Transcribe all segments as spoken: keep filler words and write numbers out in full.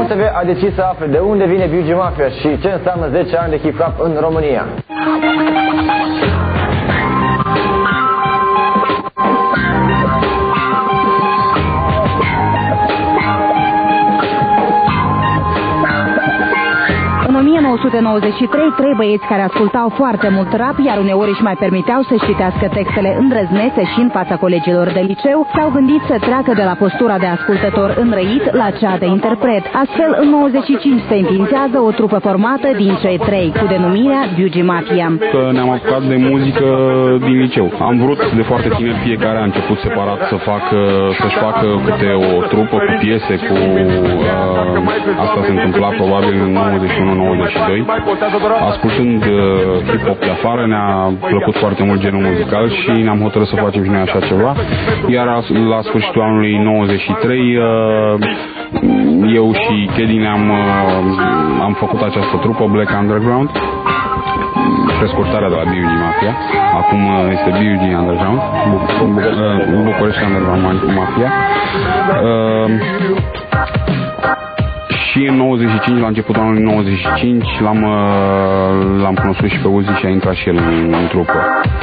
U S B a decis să afle de unde vine Beauty Mafia și ce înseamnă zece ani de hip-hop în România. În o mie nouă sute nouăzeci și trei, trei băieți care ascultau foarte mult rap, iar uneori își mai permiteau să-și citească textele îndrăznețe și în fața colegilor de liceu, s-au gândit să treacă de la postura de ascultător înrăit la cea de interpret. Astfel, în nouăzeci și cinci se înființează o trupă formată din cei trei, cu denumirea Beauty Mafia. Că ne-am apucat de muzică din liceu. Am vrut de foarte tineri, fiecare a început separat să facă, să-și facă câte o trupă cu piese, cu... Uh, asta se întâmpla probabil în nouăzeci și unu nouăzeci și doi. Ascultând uh, hip-hop de afară, ne-a plăcut foarte mult genul muzical și ne-am hotărât să facem și noi așa ceva. Iar la sfârșitul anului nouăzeci și trei, uh, eu și Kedi ne-am uh, am făcut această trupă, Black Underground, prescurtarea de la Beauty Mafia. Acum este Beauty Underground, București Underground Mafia. Uh, Și în nouăzeci și cinci, la începutul anului nouăzeci și cinci, l-am, l-am cunoscut și pe Uzi și a intrat și el în, în trupă.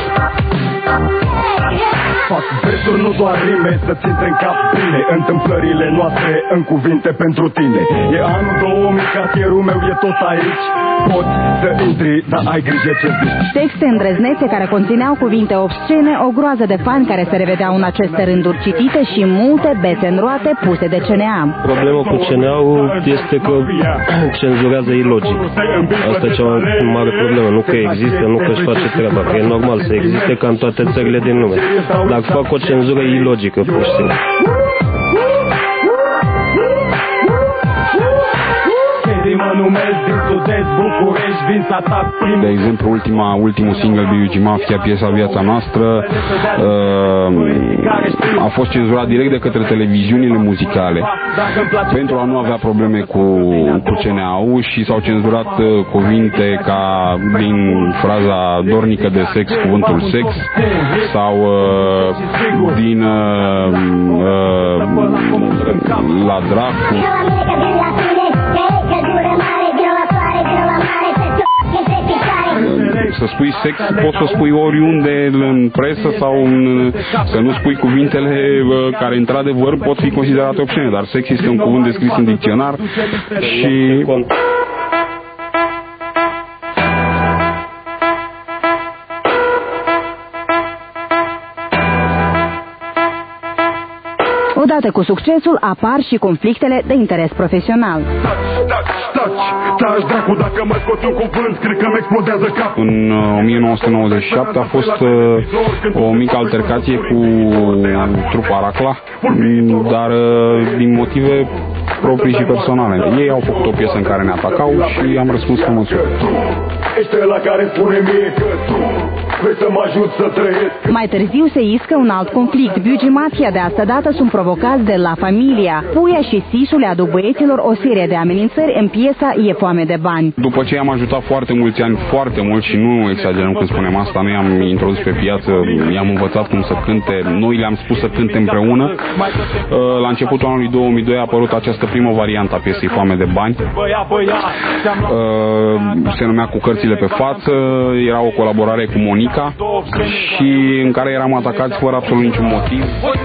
Fac versuri, nu doar rime, să-ți intre în cap bine întâmplările noastre în cuvinte pentru tine. E anul două mii, cartierul meu e tot aici. Poți să intri, dar ai grijă ce zici. Texte îndrăznețe care conțineau cuvinte obscene, o groază de fani care se revedeau în aceste rânduri citite și multe bețe în roate puse de C N A. Problema cu C N A-ul este că cenzurează ilogic. Asta e cea mai mare problemă. Nu că există, nu că își face treaba, că e normal să existe ca în toate țările din lume. Dar fac o cenzură ilogică, pur și simplu. De exemplu, ultima, ultimul single Beauty Mafia, piesa Viața Noastră, uh, a fost cenzurat direct de către televiziunile muzicale pentru a nu avea probleme cu, cu C N A-ul și s-au cenzurat uh, cuvinte ca din fraza dornică de sex, cuvântul sex, sau uh, din uh, uh, la dracu. Să spui sex, poți să spui oriunde în presă sau în, să nu spui cuvintele care într-adevăr pot fi considerate obscene, dar sex este un cuvânt descris în dicționar și... Odată cu succesul apar și conflictele de interes profesional. În o mie nouă sute nouăzeci și șapte a fost uh, o mică altercație cu trupa Racla, dar uh, din motive proprii și personale. Ei au făcut o piesă în care ne atacau și am răspuns cu măsură. Mai târziu se iscă un alt conflict. Beauty Mafia de asta dată sunt provocați de La Familia. Puia și Sisu le aduc băieților o serie de amenințări în piesa E foame de bani. După ce i-am ajutat foarte mulți ani, foarte mult, și nu exagerăm când spunem asta, noi am introdus pe piață, i-am învățat cum să cânte, noi le-am spus să cânte împreună. La începutul anului două mii doi a apărut această primă variantă a piesei Foame de bani. Se numea Cu cărțile pe față, era o colaborare cu Monica și în care eram atacați fără absolut niciun motiv.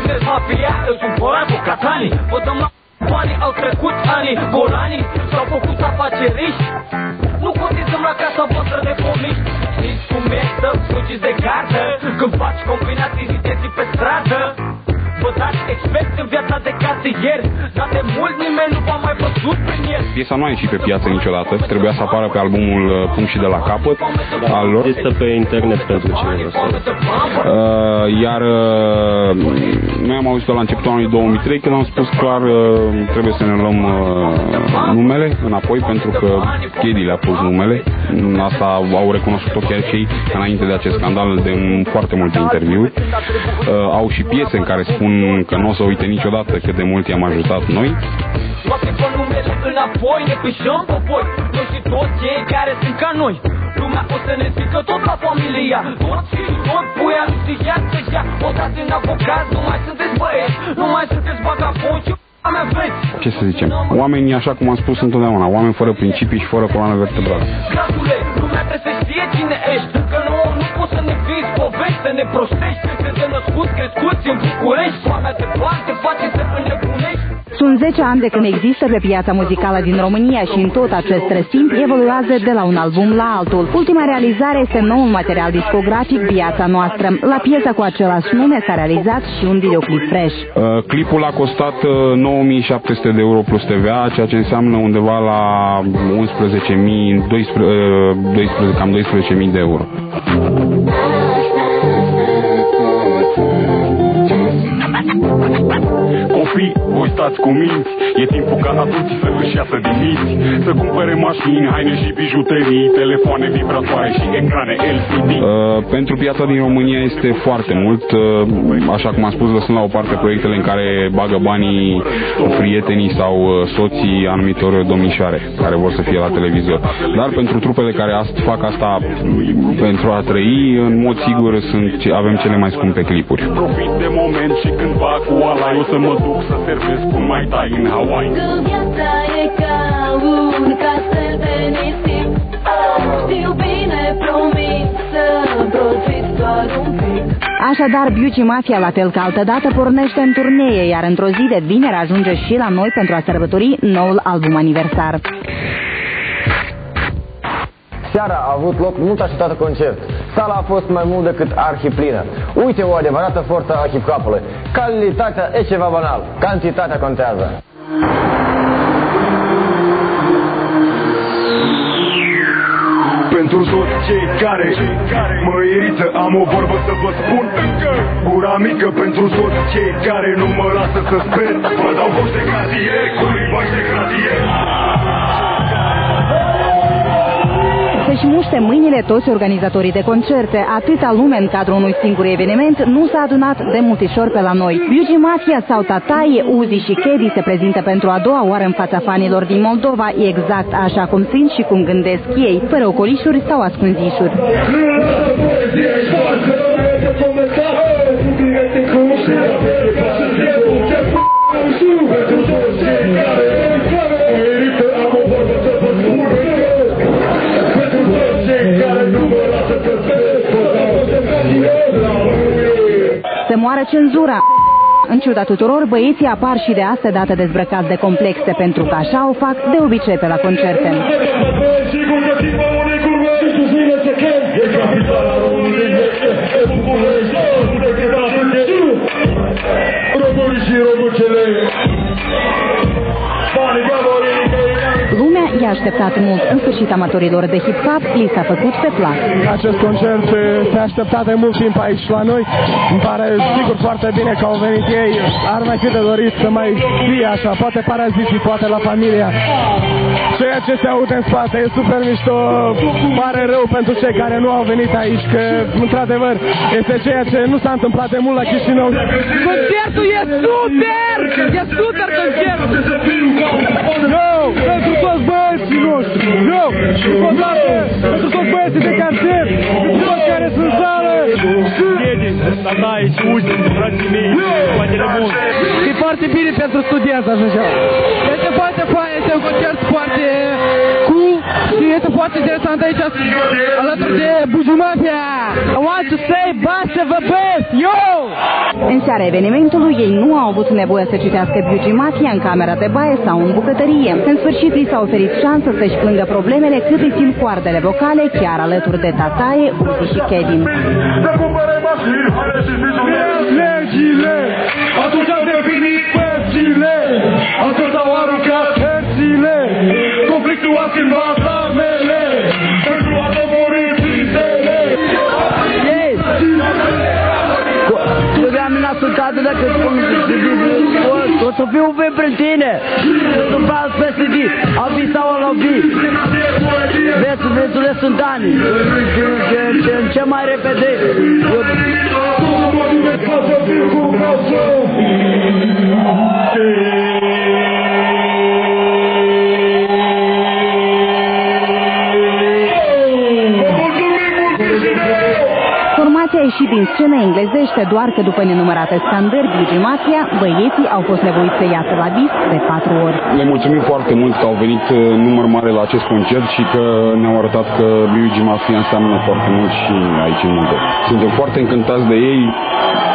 Banii au trecut ani, golanii s-au făcut afaceriști. Nu cotizăm la casa voastră de pomiști. Știți cum e să fugiți de gardă când faci combinații ziteții pe stradă. Vă dați experți în viața de casier, dar de mult nimeni nu v-a mai văzut prin el. Piesa nu a ieșit pe piață niciodată, trebuia să apară pe albumul Punct și de la capăt al lor. Este pe internet pentru cine uh, Iar uh, noi am auzit la începutul anului două mii trei când am spus clar uh, trebuie să ne luăm uh, numele înapoi, pentru că Kedi le-a pus numele. Asta au recunoscut-o chiar cei înainte de acest scandal de foarte multe interviuri. Uh, au și piese în care spun că nu o să uite niciodată cât de mult i-am ajutat noi. Luați-vă numele înapoi, ne pișăm pe voi, noi și toți cei care sunt ca noi. Lumea o să ne zică tot la familia, toți și tot puia nu știați deja. Odată în avocat, nu mai sunteți băieți, nu mai sunteți vagabonzi. Ce să zicem? Oamenii, așa cum am spus întotdeauna, oameni fără principii și fără coloană vertebrală. Lumea trebuie să știe cine ești, că nu, nu poți să ne vinzi povești, să ne prostești. Suntem născuți, crescuți în București, foamea de bani te face să înnebunești. Sunt zece ani de când există pe piața muzicală din România și în tot acest timp evoluează de la un album la altul. Ultima realizare este noul material discografic Viața Noastră. La piesa cu același nume s-a realizat și un videoclip fresh. Uh, clipul a costat uh, nouă mii șapte sute de euro plus T V A, ceea ce înseamnă undeva la unsprezece mii, doisprezece, doisprezece, cam doisprezece mii de euro. Copii, voi stați cu minți, e timpul ca adulții să își iasă din minți, să cumpere mașini, haine și bijuterii, telefoane vibratoare și ecrane L C D. Uh, pentru piața din România este foarte mult, uh, așa cum am spus, lăsând la o parte proiectele în care bagă banii prietenii sau uh, soții anumitor domnișoare care vor să fie la televizor. Dar pentru trupele care ast- fac asta pentru a trăi, în mod sigur sunt, avem cele mai scumpe clipuri. Profit de moment și când fac cu ala, eu să mă duc să servesc un Mai Tai în Hawaii. Că viața e ca un castel de nisip, știu bine, promit să profit doar un pic. Așadar, Beauty Mafia, la fel ca altădată, pornește în turnee, iar într-o zi de vineri ajunge și la noi pentru a sărbători noul album aniversar. Seara a avut loc mult așteptată concert. Sala a fost mai mult decât arhiplină. Uite o adevărată forță a hip-hopului. Calitatea e ceva banal, cantitatea contează. Pentru toți cei care mă irită, am o vorbă să vă spun. Gura mică pentru toți cei care nu mă lasă să sper. Mă dau voci de cartier, cu limbași de cartier. Să-și muște mâinile toți organizatorii de concerte. Atâta lume în cadrul unui singur eveniment nu s-a adunat de multișor pe la noi. Beauty Mafia sau Tataie, Uzi și Kedi se prezintă pentru a doua oară în fața fanilor din Moldova, exact așa cum sunt și cum gândesc ei, fără ocolișuri sau ascunzișuri. Să moară cenzura! În ciuda tuturor, băieții apar și de astă dată dezbrăcați de complexe, pentru că așa o fac de obicei pe la concerte. Lumea i-a așteptat mult. În sfârșit, amatorilor de hip-hop li s-a făcut pe plac. Acest concert se aștepta de mult timp aici la noi. Îmi pare sigur foarte bine că au venit ei. Ar mai fi de dorit să mai fie așa, poate paraziții, poate la familia. Ceea ce se aude în spate e super mișto. Pare rău pentru cei care nu au venit aici, că într-adevăr este ceea ce nu s-a întâmplat de mult la Chișinău. Concertul e super! E super concert! Yo! Pentru toți băieții noștri! Yo! Odată! Pentru toți băieții de cartier! Pentru toți care sunt sală! Kedi, Tataie și Uzi, frații mei, poate de mult. E foarte bine pentru studenți, așa ceva. Este foarte fain, este un concert foarte cool și este foarte interesant aici alături de Beauty Mafia. I want to say basta the best, yo! În seara evenimentului, ei nu au avut nevoie să citească Beauty Mafia în camera de baie sau în bucătărie. În sfârșit, li s-a oferit șansă să-și plângă problemele cât îi țin coardele vocale, chiar alături de Tataie, Uzi și Kedi. Legile, atunci au definit părțile, atunci au aruncat hărțile, conflictul a schimbat armele, pentru a domori frisele. Yes! Trebuia mi-a ascultat dacă spun o să fiu un pentru tine, sunt pas peste zi, au fi sau au fi. Vețul, vețule sunt ani, ce mai repede. Formația a ieșit prin scenă englezește, doar că după nenumărate scandări Biugi Mafia, băieții au fost nevoiți să iasă la disc de patru ori. Le mulțumim foarte mult că au venit număr mare la acest concert și că ne-au arătat că Biugi Mafia înseamnă foarte mult și aici în Moldova. Suntem foarte încântați de ei.